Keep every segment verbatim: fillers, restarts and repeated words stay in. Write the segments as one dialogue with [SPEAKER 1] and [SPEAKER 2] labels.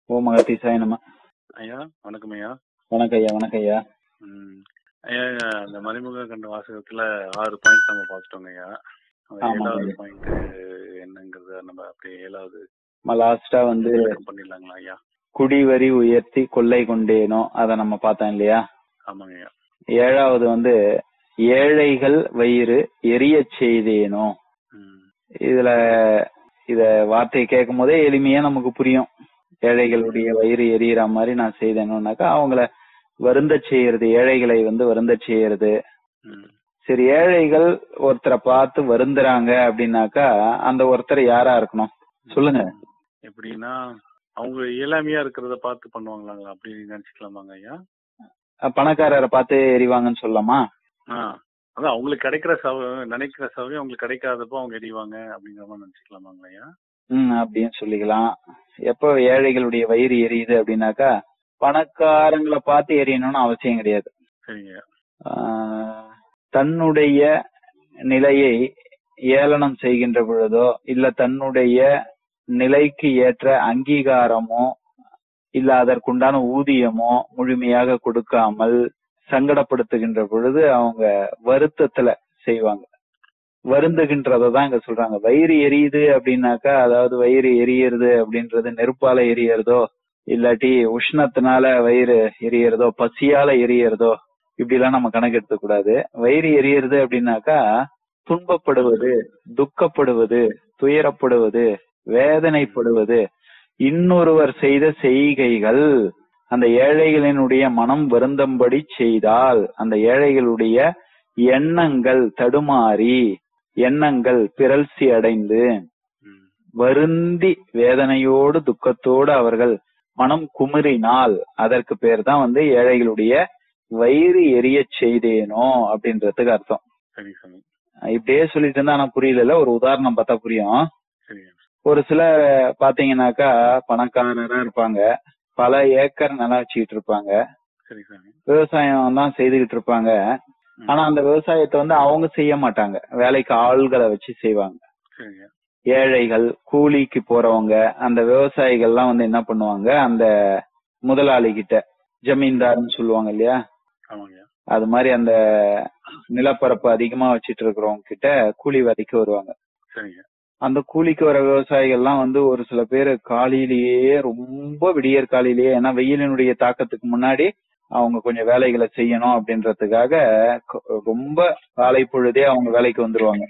[SPEAKER 1] ஓம் அகத்தீசாய நம.
[SPEAKER 2] ஐயா வணக்கம் ஐயா.
[SPEAKER 1] வணக்கம் ஐயா. வணக்கம் ஐயா.
[SPEAKER 2] ம் ஐயா, அந்த மறைமுக கண்ட வாசகத்துல ஆறு பாயிண்ட் நம்ம பார்த்துட்டோங்க ஐயா. ஏழாவது பாயிண்ட் என்னங்கிறது நம்ம அப்படியே ஏழாவது
[SPEAKER 1] லாஸ்டா வந்து
[SPEAKER 2] பண்ணிடலாங்களா ஐயா?
[SPEAKER 1] குடிவரி உயர்த்தி கொள்ளை கொண்டேனோ அதை நம்ம பார்த்தோம் இல்லையா?
[SPEAKER 2] ஆமாங்க ஐயா. ஏழாவது
[SPEAKER 1] வந்து ஏழைகள் வயிறு எரிய செய்தேனோ. இதுல இத வார்த்தையை கேட்கும் போதே எளிமையா நமக்கு புரியும். ஏழைகளுடைய வயிறு எரியற மாதிரி நான் செய்தேனோனாக்கா அவங்கள வருந்த செய்யறது, ஏழைகளை வந்து வருந்த செய்யறது. சரி, ஏழைகள் ஒருத்தரை பார்த்து வருந்துறாங்க அப்படின்னாக்கா அந்த ஒருத்தர் யாரா இருக்கணும் சொல்லுங்க?
[SPEAKER 2] எப்படின்னா அவங்க இயலாமையா இருக்கிறத பார்த்து பண்ணுவாங்களாங்களா அப்படி நினைச்சுக்கலாமாங்க ஐயா?
[SPEAKER 1] பணக்காரரை பார்த்து எரிவாங்கன்னு சொல்லலாமா?
[SPEAKER 2] அதான் அவங்களுக்கு கிடைக்கிற சவ நினைக்கிற சவகை அவங்களுக்கு கிடைக்காதப்போ அவங்க எரிவாங்க அப்படிங்கிற மாதிரி நினைச்சுக்கலாமாங்க ஐயா?
[SPEAKER 1] ம் அப்படின்னு சொல்லிக்கலாம். எப்போ ஏழைகளுடைய வயிறு எரியுது அப்படின்னாக்கா பணக்காரங்களை பார்த்து எரியணும்னு அவசியம் கிடையாது.
[SPEAKER 2] சரிங்க.
[SPEAKER 1] தன்னுடைய நிலையை ஏளனம் செய்கின்ற பொழுதோ இல்ல தன்னுடைய நிலைக்கு ஏற்ற அங்கீகாரமோ இல்ல அதற்குண்டான ஊதியமோ முழுமையாக கொடுக்காமல் சங்கடப்படுத்துகின்ற பொழுது அவங்க வருத்தத்துல செய்வாங்க. வருந்துகின்றதான் இங்க சொல்றாங்க. வயிறு எரியுது அப்படின்னாக்கா அதாவது வயிறு எரியறது அப்படின்றது நெருப்பால எரியறதோ இல்லாட்டி உஷ்ணத்தினால வயிறு எரியறதோ பசியால எரியறதோ இப்படி எல்லாம் நம்ம கணக்கு எடுக்க கூடாது. வயிறு எரியறது அப்படின்னாக்கா துன்பப்படுவது, துக்கப்படுவது, துயரப்படுவது, வேதனைப்படுவது, இன்னொருவர் செய்த செய்கைகள் அந்த ஏழைகளினுடைய மனம் வருந்தம்படி செய்தால் அந்த ஏழைகளுடைய எண்ணங்கள் தடுமாறி எண்ணங்கள் பிறழ்ச்சி அடைந்து வருந்தி வேதனையோடு துக்கத்தோடு அவர்கள் மனம் குமுறினால் அதற்கு பேர் தான் வந்து ஏழைகளுடைய வயிறு எரிய செய்தேனோ அப்படின்றதுக்கு அர்த்தம். இப்படியே சொல்லிட்டு இருந்தா ஆனா புரியல. ஒரு உதாரணம் பார்த்தா புரியும். ஒரு சில பாத்தீங்கன்னாக்கா பணக்காரரா இருப்பாங்க, பல ஏக்கர் நிலம் வச்சுக்கிட்டு இருப்பாங்க, விவசாயம் தான் செய்துகிட்டு இருப்பாங்க. ஆனா அந்த விவசாயத்தை வந்து அவங்க செய்ய மாட்டாங்க, வேலைக்கு ஆள்களை வச்சு செய்வாங்க. ஏழைகள் கூலிக்கு போறவங்க அந்த விவசாயிகள்லாம் வந்து என்ன பண்ணுவாங்க, அந்த முதலாளி கிட்ட ஜமீன்தார்னு சொல்லுவாங்க இல்லையா, அது மாதிரி அந்த நிலப்பரப்பு அதிகமா வச்சிட்டு இருக்கிறவங்க கிட்ட கூலி வேலைக்கு வருவாங்க. அந்த கூலிக்கு வர விவசாயிகள்லாம் வந்து ஒரு சில பேர் காலையிலேயே ரொம்ப விடியற் காலையிலேயே, ஏன்னா வெயிலினுடைய தாக்கத்துக்கு முன்னாடி அவங்க கொஞ்சம் வேலைகளை செய்யணும் அப்படின்றதுக்காக ரொம்ப காலை பொழுதே அவங்க வேலைக்கு வந்துருவாங்க.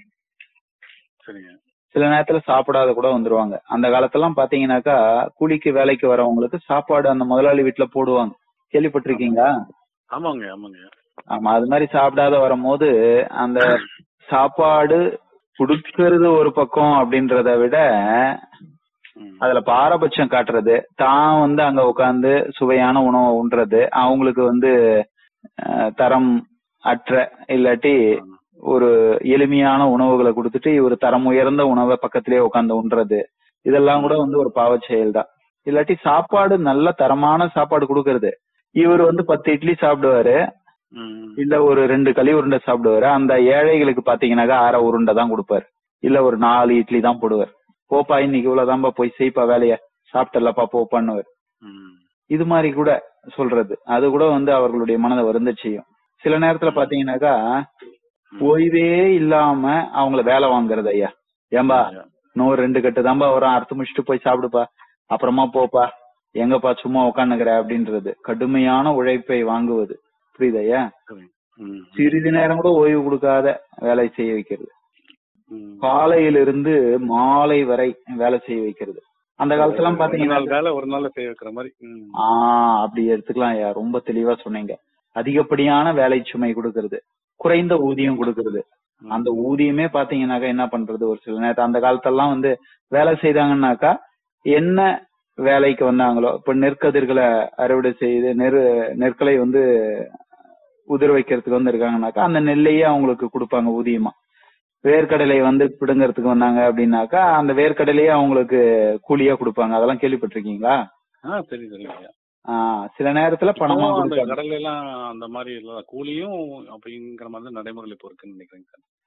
[SPEAKER 1] சில நேரத்துல சாப்பிடாத கூட வந்துருவாங்க. அந்த காலத்தெல்லாம் பாத்தீங்கன்னாக்கா கூலிக்கு வேலைக்கு வரவங்களுக்கு சாப்பாடு அந்த முதலாளி வீட்டுல போடுவாங்க. கேள்விப்பட்டிருக்கீங்களா?
[SPEAKER 2] ஆமாங்க ஆமாங்க.
[SPEAKER 1] ஆமா, அது மாதிரி சாப்பிடாத வரும்போது அந்த சாப்பாடு குடுக்கறது ஒரு பக்கம் அப்படின்றத விட அதுல பாரபட்சம் காட்டுறது, தான் வந்து அங்க உட்காந்து சுவையான உணவை உண்றது, அவங்களுக்கு வந்து தரம் அற்ற இல்லாட்டி ஒரு எளிமையான உணவுகளை கொடுத்துட்டு ஒரு தரம் உயர்ந்த உணவை பக்கத்திலேயே உட்காந்து உண்றது, இதெல்லாம் கூட வந்து ஒரு பாவ செயல் தான். இல்லாட்டி சாப்பாடு நல்ல தரமான சாப்பாடு கொடுக்கறது, இவர் வந்து பத்து இட்லி சாப்பிடுவாரு, இல்ல ஒரு ரெண்டு களி உருண்டை சாப்பிடுவாரு. அந்த ஏழைகளுக்கு பாத்தீங்கன்னாக்கா அரை உருண்டை தான் கொடுப்பாரு, இல்ல ஒரு நாலு இட்லி தான் போடுவார். போப்பா இன்னைக்கு இவ்வளவுதான்பா, போய் செய்ப்பா வேலைய, சாப்பிட்டல்லப்பா போப்பான்னுவார். இது மாதிரி கூட சொல்றது, அது கூட வந்து அவர்களுடைய மனதை வருந்த செய்யும். சில நேரத்துல பாத்தீங்கன்னாக்கா ஓய்வே இல்லாம அவங்கள வேலை வாங்குறது. ஐயா ஏன்பா இன்னொரு ரெண்டு கட்டு தான்பா வரும், அறுத்து முடிச்சுட்டு போய் சாப்பிடுப்பா, அப்புறமா போப்பா, எங்கப்பா சும்மா உட்காந்துக்கிற அப்படின்றது, கடுமையான உழைப்பை வாங்குவது. புரியுது ஐயா? சிறிது நேரம் கூட ஓய்வு கொடுக்காத வேலை செய்ய வைக்கிறது, காலையிலிருந்து மாலை வரை வேலை செய்ய வைக்கிறது. அந்த காலத்துல எல்லாம் பாத்தீங்கன்னா
[SPEAKER 2] ஒரு நாள் செய்ய வைக்கிற மாதிரி.
[SPEAKER 1] ஆஹ் அப்படி எடுத்துக்கலாம் ஐயா, ரொம்ப தெளிவா சொன்னீங்க. அதிகப்படியான வேலை சுமை கொடுக்கறது, குறைந்த ஊதியம் கொடுக்கறது. அந்த ஊதியமே பாத்தீங்கன்னாக்கா என்ன பண்றது, ஒரு சில நேரத்தை அந்த காலத்தெல்லாம் வந்து வேலை செய்தாங்கன்னாக்கா என்ன வேலைக்கு வந்தாங்களோ, இப்ப நெற்கதிர்களை அறுவடை செய்து நெற் நெற்களை வந்து உதிர் வைக்கிறதுக்கு வந்து இருக்காங்கன்னாக்கா அந்த நெல்லையே அவங்களுக்கு கொடுப்பாங்க ஊதியமா. வேர்க்கடலை வந்து பிடுங்கிறதுக்கு வந்தாங்க அப்படின்னாக்கா அந்த வேர்க்கடலையே அவங்களுக்கு கூலியா கொடுப்பாங்க. அதெல்லாம் கேள்விப்பட்டிருக்கீங்களா? ஆஹ் சில நேரத்துல பணமா
[SPEAKER 2] கடலை எல்லாம் அந்த மாதிரி கூலியும் அப்படிங்கிற மாதிரி நடைமுறையில் இப்போ இருக்குன்னு நினைக்கிறேங்க.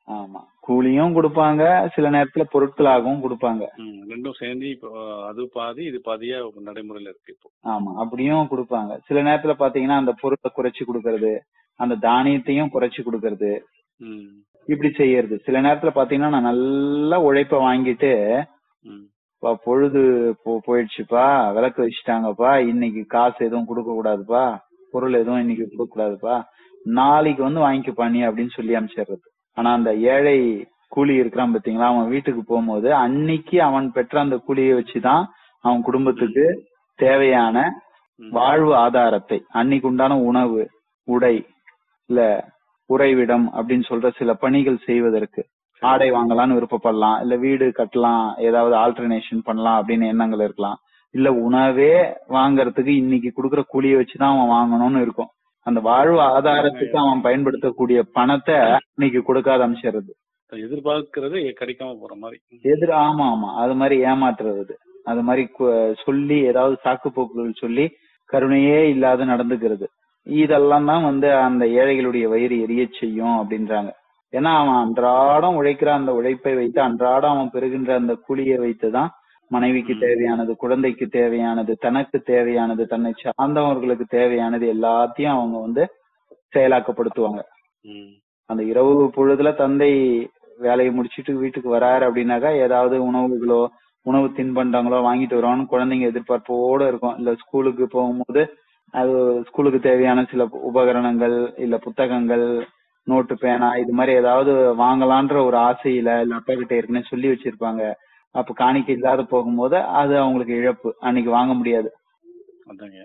[SPEAKER 1] ஆமா, கூலியும் கொடுப்பாங்க, சில நேரத்துல பொருட்களாகவும் கொடுப்பாங்க.
[SPEAKER 2] ம், ரெண்டும் சேர்ந்து இப்போ அது பாதி இது பாதியா நடைமுறையில இருக்கு இப்போ.
[SPEAKER 1] ஆமா, அப்படியும் கொடுப்பாங்க. சில நேரத்துல பாத்தீங்கன்னா அந்த பொருளை குறைச்சு கொடுக்கறது, அந்த தானியத்தையும் குறைச்சு கொடுக்கறது,
[SPEAKER 2] ம்,
[SPEAKER 1] இப்படி செய்யறது. சில நேரத்துல பாத்தீங்கன்னா நான் நல்ல உழைப்ப வாங்கிட்டு,
[SPEAKER 2] ம்,
[SPEAKER 1] "பா, பொழுது போ போயிடுச்சுப்பா, விளக்கு வச்சுட்டாங்கப்பா, இன்னைக்கு காசு எதுவும் கொடுக்க கூடாதுப்பா, பொருள் எதுவும் இன்னைக்கு கொடுக்க கூடாதுப்பா, நாளைக்கு வந்து வாங்கிக்கப்பா நீ" அப்படின்னு சொல்லி அனுப்பிச்சிடுறது. ஆனா அந்த ஏழை கூலி இருக்கிறான் பாத்தீங்களா, அவன் வீட்டுக்கு போகும்போது அன்னைக்கு அவன் பெற்ற அந்த கூலியை வச்சுதான் அவன் குடும்பத்துக்கு தேவையான
[SPEAKER 2] ம்,
[SPEAKER 1] வாழ்வு ஆதாரத்தை, அன்னைக்கு உண்டான உணவு, உடை, இல்ல உறைவிடம் அப்படின்னு சொல்ற சில பணிகள் செய்வதற்கு, ஆடை வாங்கலாம்னு விருப்பப்படலாம், இல்ல வீடு கட்டலாம், ஏதாவது ஆல்டர்னேஷன் பண்ணலாம் அப்படின்னு எண்ணங்கள் இருக்கலாம், இல்ல உணவே வாங்கறதுக்கு இன்னைக்கு கொடுக்குற கூலியை வச்சுதான் அவன் வாங்கணும்னு இருக்கும். அந்த வாழ்வு ஆதாரத்துக்கு அவன் பயன்படுத்தக்கூடிய பணத்தை இன்னைக்கு கொடுக்காத அனுப்பிச்சிடுறது.
[SPEAKER 2] எதிர்பார்க்கறது கிடைக்காம போற மாதிரி.
[SPEAKER 1] எதிர் ஆமா ஆமா அது மாதிரி ஏமாற்றுறது, அது மாதிரி கு- சொல்லி ஏதாவது சாக்கு போக்குகள் சொல்லி கருணையே இல்லாத நடந்துக்கிறது. இதெல்லாம் தான் வந்து அந்த ஏழைகளுடைய வயிறு எரிய செய்யும் அப்படின்றாங்க. ஏன்னா அவன் அன்றாடம் உழைக்கிற அந்த உழைப்பை வைத்து, அன்றாடம் அவன் பெறுகின்ற அந்த கூலியை வைத்துதான் மனைவிக்கு
[SPEAKER 2] ம்.
[SPEAKER 1] தேவையானது, குழந்தைக்கு தேவையானது, தனக்கு தேவையானது, தன்னை சார்ந்தவர்களுக்கு தேவையானது எல்லாத்தையும் அவங்க வந்து செயலாக்கப்படுத்துவாங்க.
[SPEAKER 2] ம்,
[SPEAKER 1] அந்த இரவு பொழுதுல தந்தை வேலையை முடிச்சிட்டு வீட்டுக்கு வராரு அப்படின்னாக்கா ஏதாவது உணவுகளோ, உணவு தின்பண்டங்களோ வாங்கிட்டு வருவான்னு குழந்தைங்க எதிர்பார்ப்போட இருக்கும். இல்ல ஸ்கூலுக்கு போகும்போது அது ஸ்கூலுக்கு தேவையான சில உபகரணங்கள், இல்ல புத்தகங்கள், நோட்டு, பேனா, இது மாதிரி ஏதாவது வாங்கலான்ற ஒரு ஆசையில, இல்ல அப்பா கிட்ட ஏற்கனவே சொல்லி வச்சிருப்பாங்க. அப்ப காணிக்கை இல்லாத போகும்போது அது அவங்களுக்கு இழப்பு, அன்னைக்கு வாங்க முடியாது.
[SPEAKER 2] அதாங்க.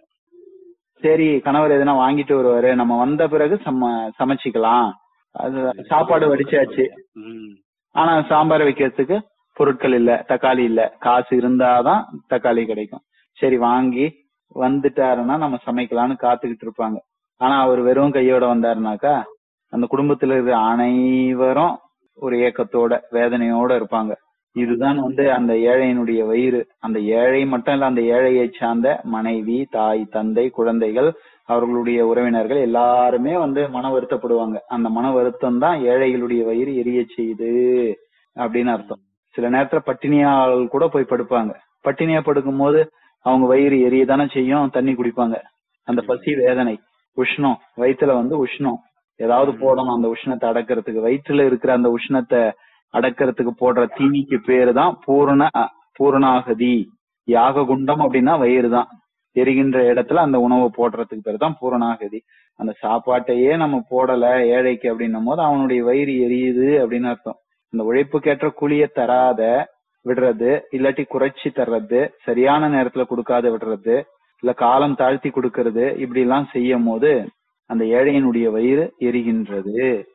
[SPEAKER 1] சரி, கணவர் எதுனா வாங்கிட்டு வருவாரு, நம்ம வந்த பிறகு சம சமைச்சிக்கலாம், அது சாப்பாடு வடிச்சாச்சு,
[SPEAKER 2] ம்,
[SPEAKER 1] ஆனா சாம்பார் வைக்கிறதுக்கு பொருட்கள் இல்ல, தக்காளி இல்ல, காசு இருந்தாதான் தக்காளி கிடைக்கும். சரி, வாங்கி வந்துட்டாருன்னா நம்ம சமைக்கலாம்னு காத்துக்கிட்டு இருப்பாங்க. ஆனா அவர் வெறும் கையோட வந்தாருனாக்கா அந்த குடும்பத்துல இருக்கிற அனைவரும் ஒரு ஏக்கத்தோட வேதனையோட இருப்பாங்க. இதுதான் வந்து அந்த ஏழையினுடைய வயிறு. அந்த ஏழை மட்டும் இல்ல, அந்த ஏழையை சார்ந்த மனைவி, தாய், தந்தை, குழந்தைகள், அவர்களுடைய உறவினர்கள் எல்லாருமே வந்து மன வருத்தப்படுவாங்க. அந்த மன வருத்தம் தான் ஏழைகளுடைய வயிறு எரிய செய்யுது அப்படின்னு அர்த்தம். சில நேரத்துல பட்டினியால் கூட போய் படுப்பாங்க. பட்டினியா படுக்கும் போது அவங்க வயிறு எரியதானே செய்யும், தண்ணி குடிப்பாங்க. அந்த பசி வேதனை, உஷ்ணம், வயிற்றுல வந்து உஷ்ணம் ஏதாவது போடணும் அந்த உஷ்ணத்தை அடக்கிறதுக்கு. வயிற்றுல இருக்கிற அந்த உஷ்ணத்தை அடக்கிறதுக்கு போடுற தீனிக்கு பேரு தான் பூரண பூரணாகதி. யாக குண்டம் அப்படின்னா வயிறு தான். எரிகின்ற இடத்துல அந்த உணவை போடுறதுக்கு பேரு தான் பூரணாகதி. அந்த சாப்பாட்டையே நம்ம போடல ஏழைக்கு அப்படின்னும் போது அவனுடைய வயிறு எரியுது அப்படின்னு அர்த்தம். அந்த உழைப்புக்கேற்ற கூலிய தராத விடுறது, இல்லாட்டி குறைச்சி தர்றது, சரியான நேரத்துல கொடுக்காத விடுறது, இல்ல காலம் தாழ்த்தி கொடுக்கறது, இப்படி எல்லாம் செய்யும் போது அந்த ஏழையினுடைய வயிறு எரிகின்றது,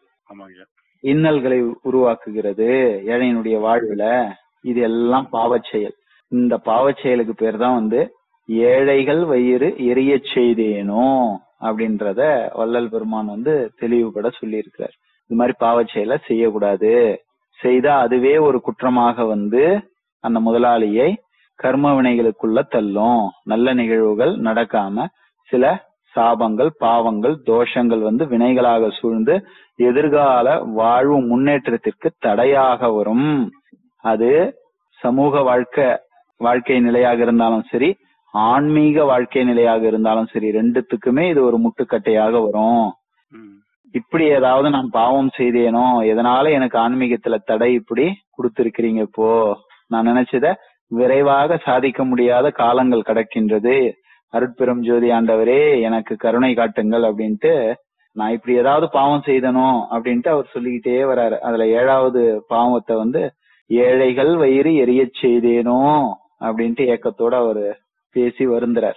[SPEAKER 1] இன்னல்களை உருவாக்குகிறது ஏழையினுடைய வாழ்வுல. இது எல்லாம் பாவச் செயல். இந்த பாவச் செயலுக்கு பேர் தான் வந்து ஏழைகள் வயிறு எரிய செய்தேனோ அப்படின்றத வள்ளல் பெருமான் வந்து தெளிவுபட சொல்லி இருக்கிறார். இது மாதிரி பாவச் செயலை செய்யக்கூடாது. செய்தா அதுவே ஒரு குற்றமாக வந்து அந்த முதலாளியை கர்ம வினைகளுக்குள்ள தள்ளும். நல்ல நிகழ்வுகள் நடக்காம சில சாபங்கள், பாவங்கள், தோஷங்கள் வந்து வினைகளாக சூழ்ந்து எதிர்கால வாழ்வு முன்னேற்றத்திற்கு தடையாக வரும். அது சமூக வாழ்க்கை வாழ்க்கை நிலையாக இருந்தாலும் சரி, ஆன்மீக வாழ்க்கை நிலையாக இருந்தாலும் சரி, ரெண்டுத்துக்குமே இது ஒரு முட்டுக்கட்டையாக வரும். இப்படி ஏதாவது நான் பாவம் செய்தேனோ, எதனால எனக்கு ஆன்மீகத்துல தடை இப்படி கொடுத்திருக்கிறீங்க, இப்போ நான் நினைச்சத விரைவாக சாதிக்க முடியாத காலங்கள் கடக்கின்றது, அருட்பெரும் ஜோதி ஆண்டவரே எனக்கு கருணை காட்டுங்கள் அப்படின்ட்டு நான் இப்படி ஏதாவது பாவம் செய்தனோ அப்படின்ட்டு அவர் சொல்லிக்கிட்டே வர்றாரு. அதுல ஏழாவது பாவத்தை வந்து ஏழைகள் வயிறு எரிய செய்தேனோ அப்படின்ட்டு ஏக்கத்தோட அவரு பேசி வருந்துறார்.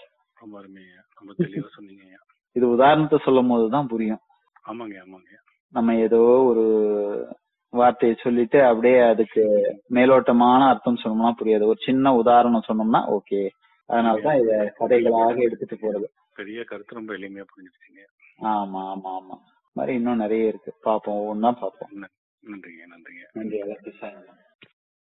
[SPEAKER 1] இது உதாரணத்தை சொல்லும் போதுதான் புரியும்.
[SPEAKER 2] ஆமாங்க ஆமாங்க.
[SPEAKER 1] நம்ம ஏதோ ஒரு வார்த்தையை சொல்லிட்டு அப்படியே அதுக்கு மேலோட்டமான அர்த்தம் சொன்னோம்னா புரியாது. ஒரு சின்ன உதாரணம் சொன்னோம்னா ஓகே. அதனாலதான் இத கதைகளாக எடுத்துட்டு போறது.
[SPEAKER 2] பெரிய கருத்து ரொம்ப எளிமையா புரிஞ்சுட்டீங்க.
[SPEAKER 1] ஆமா ஆமா ஆமா. மாதிரி இன்னும் நிறைய இருக்கு, பாப்போம், ஒவ்வொன்னா பாப்போம்.
[SPEAKER 2] நன்றிங்க நன்றிங்க
[SPEAKER 1] நன்றி.